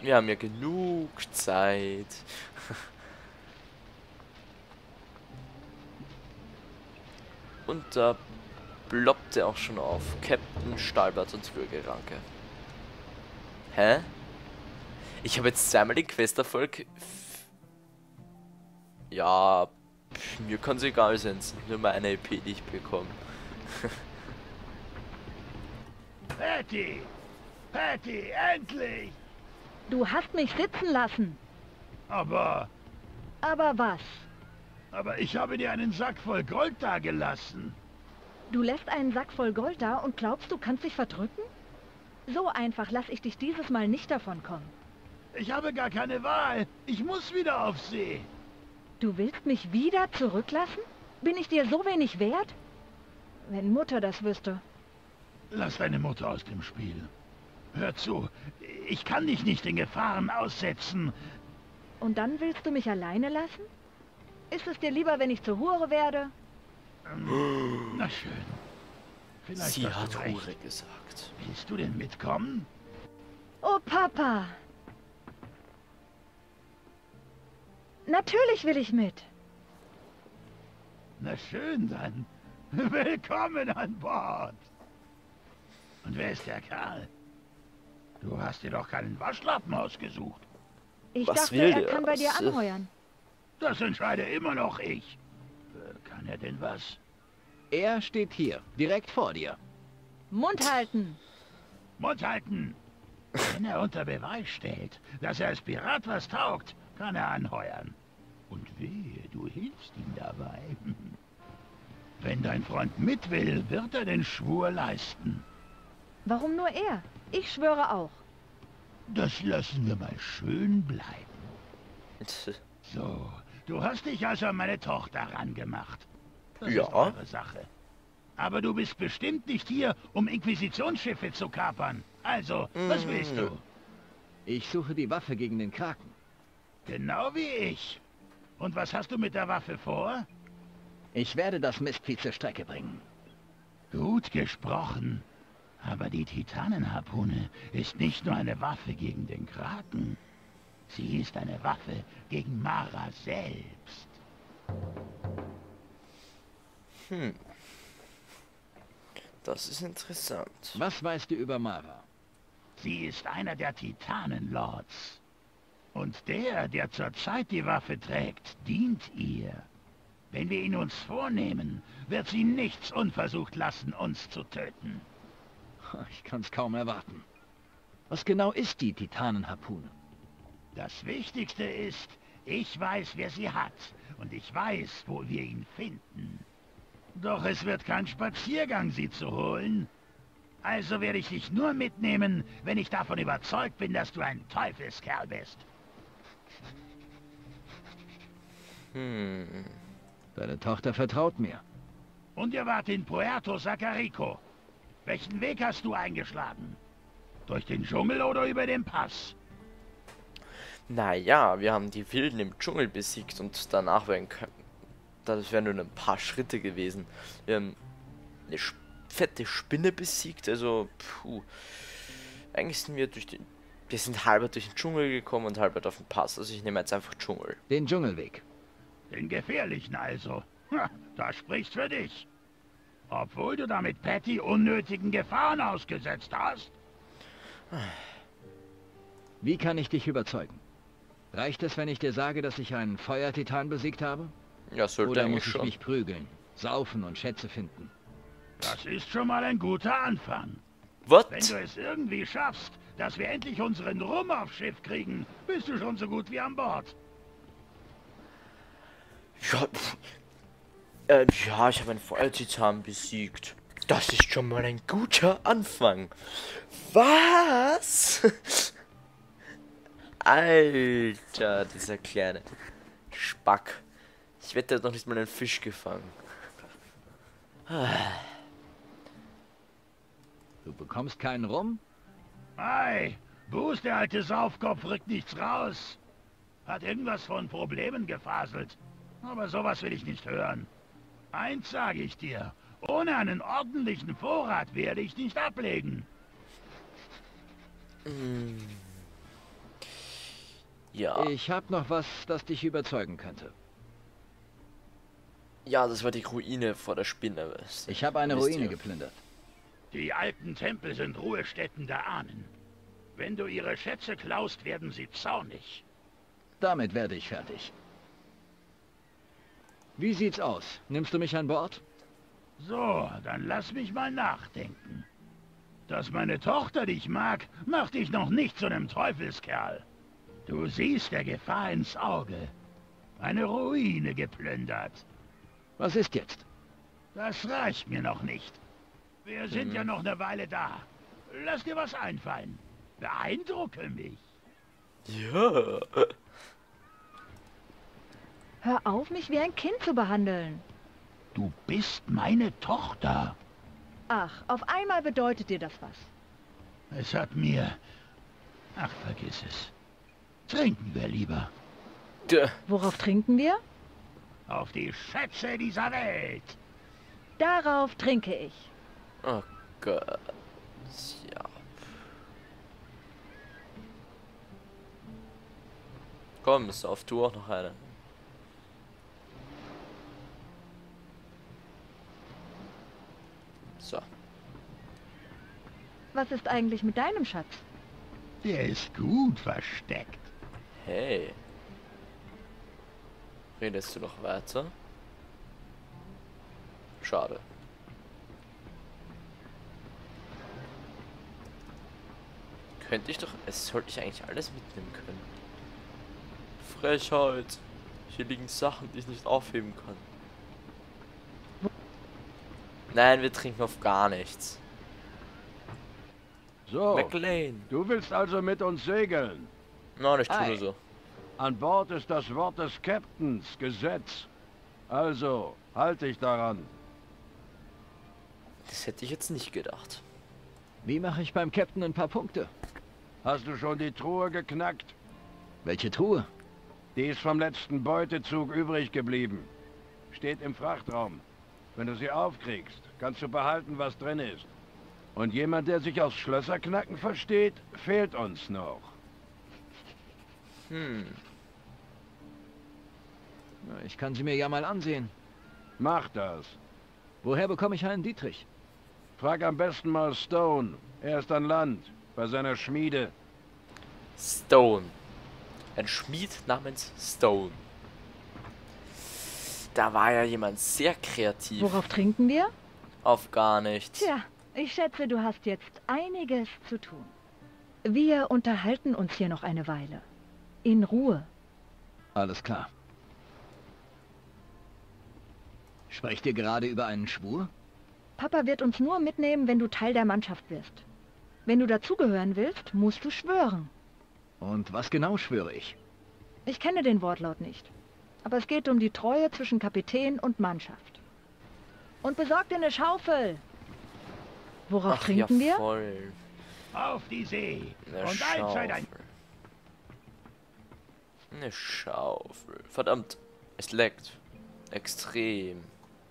Wir haben ja genug Zeit. Und da ploppte auch schon auf. Captain Stalbert und Würgeranke. Hä? Ich habe jetzt zweimal den Questerfolg. Ja, mir kann es egal sein. Es ist nur meine EP, die ich bekomme. Patty! Patty, endlich! Du hast mich sitzen lassen. Aber Aber was? ich habe dir einen Sack voll Gold dagelassen. Du lässt einen Sack voll Gold da und glaubst, du kannst dich verdrücken? So einfach lasse ich dich dieses Mal nicht davon kommen. Ich habe gar keine Wahl. Ich muss wieder auf See. Du willst mich wieder zurücklassen? Bin ich dir so wenig wert? Wenn Mutter das wüsste. Lass deine Mutter aus dem Spiel. Hör zu, ich kann dich nicht in Gefahren aussetzen. Und dann willst du mich alleine lassen? Ist es dir lieber, wenn ich zur Hure werde? Na schön. Vielleicht Sie hast hat du recht. Hure gesagt. Willst du denn mitkommen? Oh, Papa! Natürlich will ich mit. Na schön dann. Willkommen an Bord. Und wer ist der Kerl? Du hast dir doch keinen Waschlappen ausgesucht. Ich Was dachte, will er der? kann bei dir Was? anheuern. Das entscheide immer noch ich. Kann er denn was? Er steht hier, direkt vor dir. Mund halten! Mund halten! Wenn er unter Beweis stellt, dass er als Pirat was taugt, kann er anheuern. Und wehe, du hilfst ihm dabei. Wenn dein Freund mit will, wird er den Schwur leisten. Warum nur er? Ich schwöre auch. Das lassen wir mal schön bleiben. So, du hast dich also an meine Tochter rangemacht. Das Ja. ist eure Sache. Aber du bist bestimmt nicht hier, um Inquisitionsschiffe zu kapern. Also, was willst du? Ich suche die Waffe gegen den Kraken. Genau wie ich. Und was hast du mit der Waffe vor? Ich werde das Mistvieh zur Strecke bringen. Gut gesprochen. Aber die Titanenharpune ist nicht nur eine Waffe gegen den Kraken. Sie ist eine Waffe gegen Mara selbst. Das ist interessant. Was weißt du über Mara? Sie ist einer der Titanenlords. Und der zurzeit die Waffe trägt, dient ihr. Wenn wir ihn uns vornehmen, wird sie nichts unversucht lassen, uns zu töten. Ich kann's kaum erwarten. Was genau ist die Titanenharpune? Das Wichtigste ist, ich weiß, wer sie hat. Und ich weiß, wo wir ihn finden. Doch es wird kein Spaziergang, sie zu holen. Also werde ich dich nur mitnehmen, wenn ich davon überzeugt bin, dass du ein Teufelskerl bist. Deine Tochter vertraut mir. Und ihr wart in Puerto Sacarico. Welchen Weg hast du eingeschlagen? Durch den Dschungel oder über den Pass? Naja, wir haben die Wilden im Dschungel besiegt und danach das wären nur ein paar Schritte gewesen. Wir haben eine fette Spinne besiegt, also eigentlich sind wir sind halber durch den Dschungel gekommen und halber auf den Pass. Also ich nehme jetzt einfach Dschungel. Den Dschungelweg. Den gefährlichen also. Das spricht für dich. Obwohl du damit Patty unnötigen Gefahren ausgesetzt hast. Wie kann ich dich überzeugen? Reicht es, wenn ich dir sage, dass ich einen Feuertitan besiegt habe? Ja, sollte Oder eigentlich muss ich schon. mich prügeln, saufen und Schätze finden? Das ist schon mal ein guter Anfang. What? Wenn du es irgendwie schaffst, dass wir endlich unseren Rum aufs Schiff kriegen, bist du schon so gut wie an Bord. Ja, ja, ich habe einen Feuertitan besiegt. Das ist schon mal ein guter Anfang. Was? Alter, dieser kleine Spack. Ich wette, er hat noch nicht mal einen Fisch gefangen. Du bekommst keinen Rum? Ei, Bruce, der alte Saufkopf, rückt nichts raus. Hat irgendwas von Problemen gefaselt. Aber sowas will ich nicht hören. Eins sage ich dir. Ohne einen ordentlichen Vorrat werde ich nicht ablegen. Ja. Ich habe noch was, das dich überzeugen könnte. Ja, das war die Ruine vor der Spinne. Ich habe eine Wisst Ruine ihr. geplündert. Die alten Tempel sind Ruhestätten der Ahnen. Wenn du ihre Schätze klaust, werden sie zornig. Damit werde ich fertig. Wie sieht's aus? Nimmst du mich an Bord? So, dann lass mich mal nachdenken. Dass meine Tochter dich mag, macht dich noch nicht zu einem Teufelskerl. Du siehst der Gefahr ins Auge. Eine Ruine geplündert. Was ist jetzt? Das reicht mir noch nicht. Wir sind ja noch eine Weile da. Lass dir was einfallen. Beeindrucke mich. Ja. Hör auf, mich wie ein Kind zu behandeln. Du bist meine Tochter. Ach, auf einmal bedeutet dir das was. Es hat mir... Ach, vergiss es. Trinken wir lieber. Worauf trinken wir? Auf die Schätze dieser Welt. Darauf trinke ich. Oh Gott. Ja. Komm, sauf du auch noch eine. So. Was ist eigentlich mit deinem Schatz? Der ist gut versteckt. Hey. Redest du noch weiter? Schade. Könnte ich doch... Es sollte ich eigentlich alles mitnehmen können. Frechheit. Hier liegen Sachen, die ich nicht aufheben kann. Nein, wir trinken auf gar nichts. So, McLean. du willst also mit uns segeln. Nein, ich tue Ei. nur so. An Bord ist das Wort des Captains Gesetz. Also, halt dich daran. Das hätte ich jetzt nicht gedacht. Wie mache ich beim Captain ein paar Punkte? Hast du schon die Truhe geknackt? Welche Truhe? Die ist vom letzten Beutezug übrig geblieben. Steht im Frachtraum. Wenn du sie aufkriegst, kannst du behalten, was drin ist. Und jemand, der sich aus Schlösserknacken versteht, fehlt uns noch. Ich kann sie mir ja mal ansehen. Mach das. Woher bekomme ich einen Dietrich? Frag am besten mal Stone. Er ist an Land, bei seiner Schmiede. Stone. Ein Schmied namens Stone. Da war ja jemand sehr kreativ. Worauf trinken wir? Auf gar nichts. Tja, ich schätze, du hast jetzt einiges zu tun. Wir unterhalten uns hier noch eine Weile. In Ruhe. Alles klar. Sprecht ihr gerade über einen Schwur? Papa wird uns nur mitnehmen, wenn du Teil der Mannschaft wirst. Wenn du dazugehören willst, musst du schwören. Und was genau schwöre ich? Ich kenne den Wortlaut nicht. Aber es geht um die Treue zwischen Kapitän und Mannschaft. Und besorg dir eine Schaufel. Worauf Ach, trinken ja, wir? voll. Auf die See. Eine Und allzeit ein... Schaufel. Eine Schaufel. Verdammt. Es leckt. Extrem.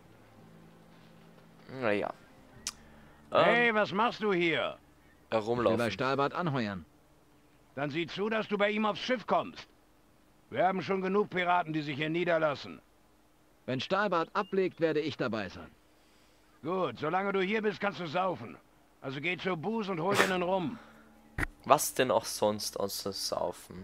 Naja. Hey, was machst du hier? Ich will bei Herumlaufen. Stahlbart anheuern. Dann sieh zu, dass du bei ihm aufs Schiff kommst. Wir haben schon genug Piraten, die sich hier niederlassen. Wenn Stahlbart ablegt, werde ich dabei sein. Gut, solange du hier bist, kannst du saufen. Also geh zu Buß und hol dir einen Rum. Was denn auch sonst außer Saufen?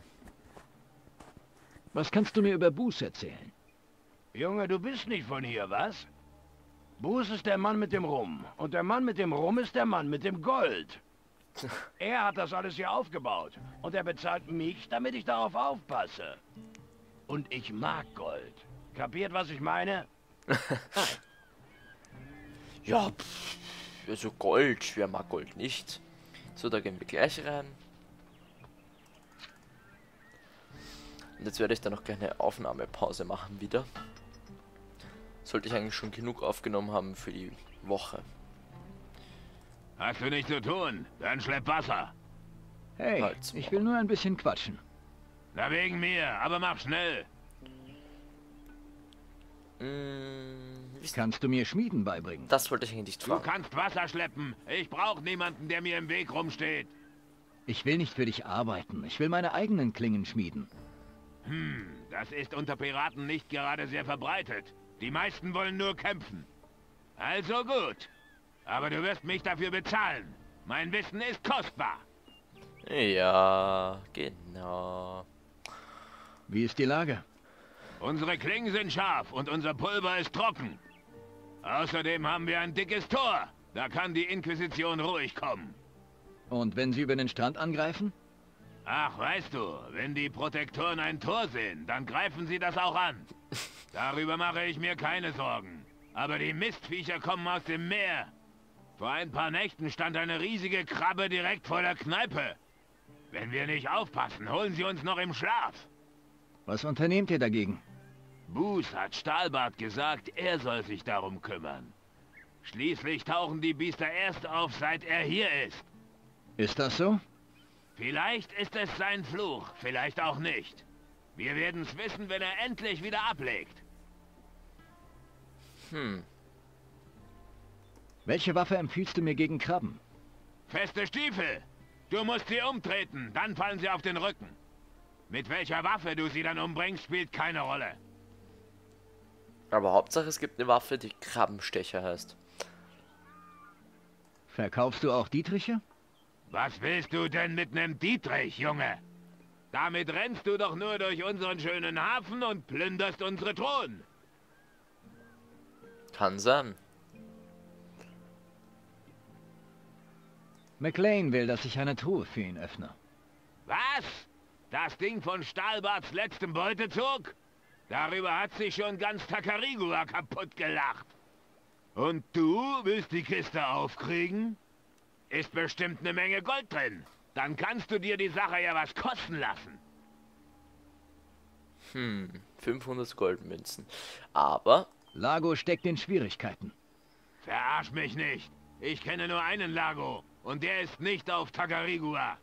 Was kannst du mir über Buß erzählen? Junge, du bist nicht von hier, was? Buß ist der Mann mit dem Rum. Und der Mann mit dem Rum ist der Mann mit dem Gold. Er hat das alles hier aufgebaut. Und er bezahlt mich, damit ich darauf aufpasse. Und ich mag Gold. Kapiert, was ich meine? Ja, also Gold. Wer mag Gold nicht? So, da gehen wir gleich rein. Und jetzt werde ich dann noch keine Aufnahmepause machen wieder. Sollte ich eigentlich schon genug aufgenommen haben für die Woche. Hast du nichts zu tun? Dann schlepp Wasser. Hey, Halt zum ich will nur ein bisschen quatschen. Na wegen mir, aber mach schnell. Kannst du mir Schmieden beibringen? Das wollte ich eigentlich Du fragen. kannst Wasser schleppen. Ich brauche niemanden, der mir im Weg rumsteht. Ich will nicht für dich arbeiten. Ich will meine eigenen Klingen schmieden. Das ist unter Piraten nicht gerade sehr verbreitet. Die meisten wollen nur kämpfen. Also gut. Aber du wirst mich dafür bezahlen. Mein Wissen ist kostbar. Ja, genau. Wie ist die Lage? Unsere Klingen sind scharf und unser Pulver ist trocken. Außerdem haben wir ein dickes Tor. Da kann die Inquisition ruhig kommen. Und wenn sie über den Strand angreifen? Ach, weißt du, wenn die Protektoren ein Tor sehen, dann greifen sie das auch an. Darüber mache ich mir keine Sorgen. Aber die Mistviecher kommen aus dem Meer. Vor ein paar Nächten stand eine riesige Krabbe direkt vor der Kneipe. Wenn wir nicht aufpassen, holen sie uns noch im Schlaf. Was unternehmt ihr dagegen? Boos hat Stahlbart gesagt, er soll sich darum kümmern. Schließlich tauchen die Biester erst auf, seit er hier ist. Ist das so? Vielleicht ist es sein Fluch, vielleicht auch nicht. Wir werden's wissen, wenn er endlich wieder ablegt. Welche Waffe empfiehlst du mir gegen Krabben? Feste Stiefel! Du musst sie umtreten, dann fallen sie auf den Rücken. Mit welcher Waffe du sie dann umbringst, spielt keine Rolle. Aber Hauptsache es gibt eine Waffe, die Krabbenstecher heißt. Verkaufst du auch Dietriche? Was willst du denn mit nem Dietrich, Junge? Damit rennst du doch nur durch unseren schönen Hafen und plünderst unsere Truhen. Kann sein. McLean will, dass ich eine Truhe für ihn öffne. Was? Das Ding von Stahlbarts letztem Beutezug? Darüber hat sich schon ganz Takarigua kaputt gelacht. Und du willst die Kiste aufkriegen? Ist bestimmt eine Menge Gold drin. Dann kannst du dir die Sache ja was kosten lassen. 500 Goldmünzen. Aber Lago steckt in Schwierigkeiten. Verarsch mich nicht. Ich kenne nur einen Lago. Und der ist nicht auf Takarigua.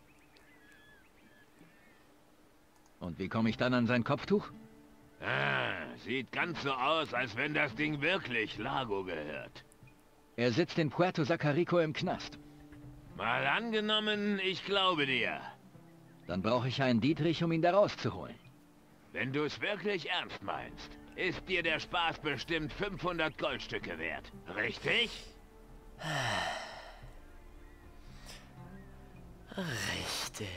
Und wie komme ich dann an sein Kopftuch? Sieht ganz so aus, als wenn das Ding wirklich Lago gehört. Er sitzt in Puerto Sacarico im Knast. Mal angenommen, ich glaube dir. Dann brauche ich einen Dietrich, um ihn da rauszuholen. Wenn du es wirklich ernst meinst, ist dir der Spaß bestimmt 500 Goldstücke wert. Richtig? richtig.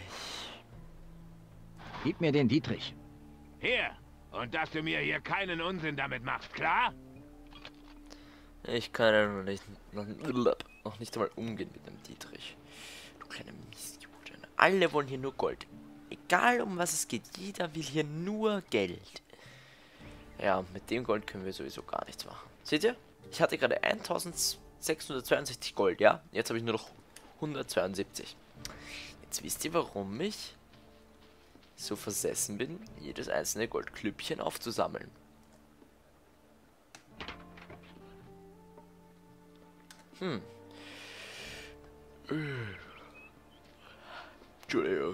Gib mir den Dietrich. Hier. Und dass du mir hier keinen Unsinn damit machst, klar? Ich kann ja noch nicht einmal umgehen mit dem Dietrich. Du kleine Mistjuden. Alle wollen hier nur Gold. Egal um was es geht, jeder will hier nur Geld. Ja, mit dem Gold können wir sowieso gar nichts machen. Seht ihr? Ich hatte gerade 1662 Gold, ja? Jetzt habe ich nur noch 172. Jetzt wisst ihr, warum ich so versessen bin, jedes einzelne Goldklüppchen aufzusammeln. Entschuldigung.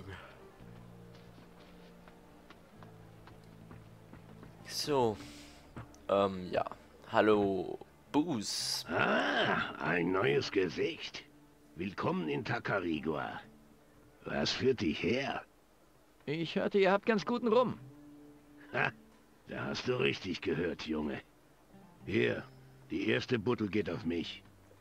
So. Ja. Hallo, Boos. Ah, ein neues Gesicht. Willkommen in Takarigua. Was führt dich her? Ich hörte, ihr habt ganz guten Rum. Ha, da hast du richtig gehört, Junge. Hier, die erste Buttel geht auf mich.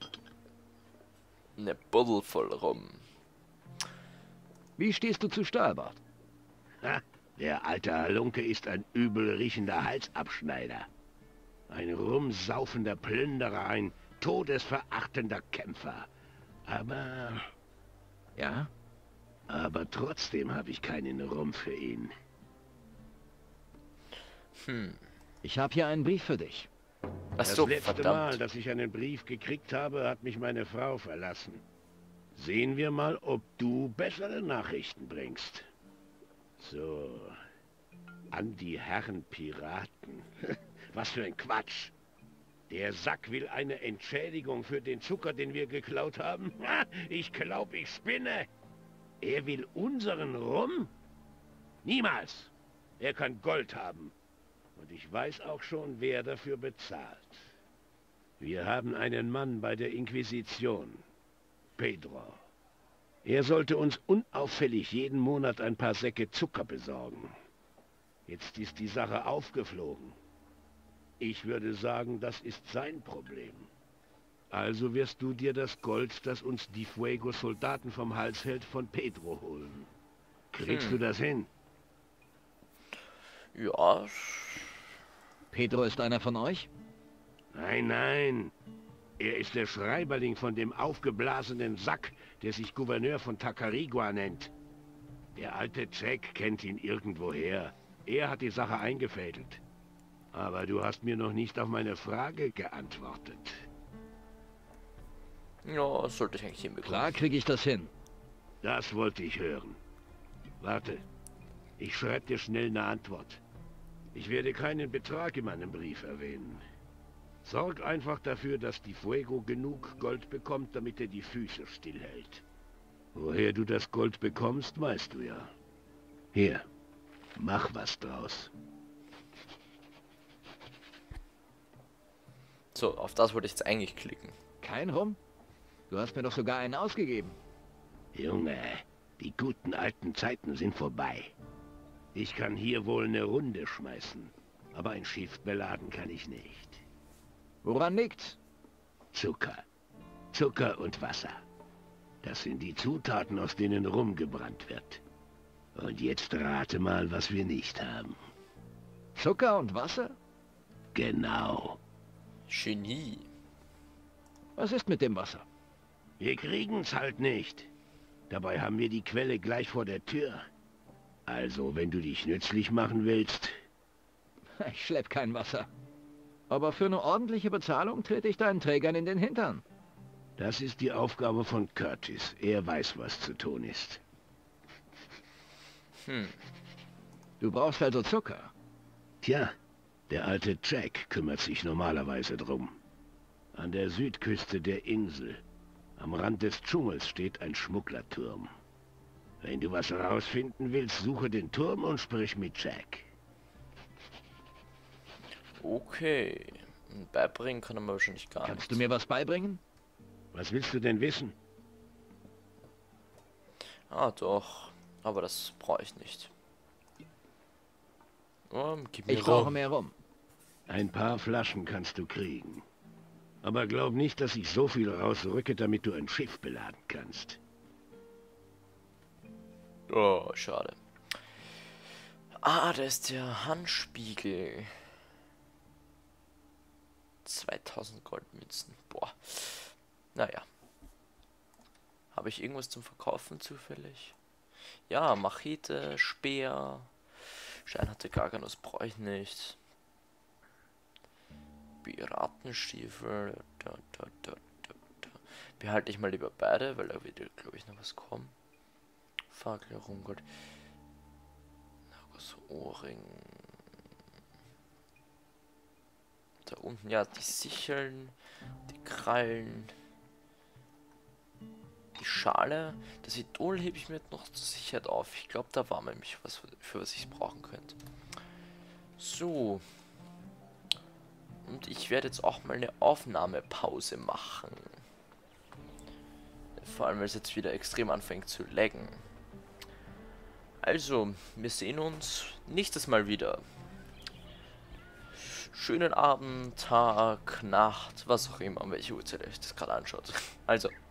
Ne Buddel voll rum. Wie stehst du zu Stahlbart? Ha, der alte Halunke ist ein übel riechender Halsabschneider. Ein rumsaufender Plünderer, ein todesverachtender Kämpfer. Aber trotzdem habe ich keinen Rum für ihn. Ich habe hier einen Brief für dich. Achso, Das letzte verdammt. Mal, dass ich einen Brief gekriegt habe, hat mich meine Frau verlassen. Sehen wir mal, ob du bessere Nachrichten bringst. So, an die Herren Piraten. Was für ein Quatsch. Der Sack will eine Entschädigung für den Zucker, den wir geklaut haben. Ich glaube, ich spinne. Er will unseren Rum? Niemals. Er kann Gold haben. Und ich weiß auch schon, wer dafür bezahlt. Wir haben einen Mann bei der Inquisition. Pedro. Er sollte uns unauffällig jeden Monat ein paar Säcke Zucker besorgen. Jetzt ist die Sache aufgeflogen. Ich würde sagen, das ist sein Problem. Also wirst du dir das Gold, das uns die Fuego-Soldaten vom Hals hält, von Pedro holen. Kriegst du das hin? Ja. Pedro ist einer von euch? Nein, nein. Er ist der Schreiberling von dem aufgeblasenen Sack, der sich Gouverneur von Tacarigua nennt. Der alte Jack kennt ihn irgendwoher. Er hat die Sache eingefädelt. Aber du hast mir noch nicht auf meine Frage geantwortet. Ja, das sollte ich eigentlich hinbekommen. Klar kriege ich das hin. Das wollte ich hören. Warte. Ich schreibe dir schnell eine Antwort. Ich werde keinen Betrag in meinem Brief erwähnen. Sorg einfach dafür, dass die Fuego genug Gold bekommt, damit er die Füße stillhält. Woher du das Gold bekommst, weißt du ja. Hier, mach was draus. So, auf das wollte ich jetzt eigentlich klicken. Kein Rum? Du hast mir doch sogar einen ausgegeben. Junge, die guten alten Zeiten sind vorbei. Ich kann hier wohl eine Runde schmeißen, aber ein Schiff beladen kann ich nicht. Woran liegt's? Zucker. Zucker und Wasser. Das sind die Zutaten, aus denen rumgebrannt wird. Und jetzt rate mal, was wir nicht haben. Zucker und Wasser? Genau. Genie. Was ist mit dem Wasser? Wir kriegen's halt nicht. Dabei haben wir die Quelle gleich vor der Tür. Also, wenn du dich nützlich machen willst... Ich schlepp kein Wasser. Aber für eine ordentliche Bezahlung trete ich deinen Trägern in den Hintern. Das ist die Aufgabe von Curtis. Er weiß, was zu tun ist. Du brauchst also Zucker. Tja, der alte Jack kümmert sich normalerweise drum. An der Südküste der Insel, am Rand des Dschungels, steht ein Schmugglerturm. Wenn du was herausfinden willst, suche den Turm und sprich mit Jack. Okay. Beibringen kann er mir wahrscheinlich gar Kannst nicht. du mir was beibringen? Was willst du denn wissen? Ah, doch. Aber das brauche ich nicht. Gib mir Ich brauche Rum. mehr Rum. Ein paar Flaschen kannst du kriegen. Aber glaub nicht, dass ich so viel rausrücke, damit du ein Schiff beladen kannst. Oh, schade. Ah, da ist der Handspiegel. 2000 Goldmünzen. Boah. Naja. Habe ich irgendwas zum Verkaufen zufällig? Ja, Machete, Speer. Steinharte Garganus brauche ich nicht. Piratenstiefel. Behalte ich mal lieber beide, weil da wird, glaube ich, noch was kommen. Fackel, Rumgold. Ohrring. Da unten, ja, die Sicheln, die Krallen, die Schale. Das Idol hebe ich mir jetzt noch zur Sicherheit auf. Ich glaube, da war nämlich was, für was ich es brauchen könnte. So. Und ich werde jetzt auch mal eine Aufnahmepause machen. Vor allem, weil es jetzt wieder extrem anfängt zu laggen. Also, wir sehen uns nächstes Mal wieder. Schönen Abend, Tag, Nacht, was auch immer, an welche Uhrzeit euch das gerade anschaut. Also,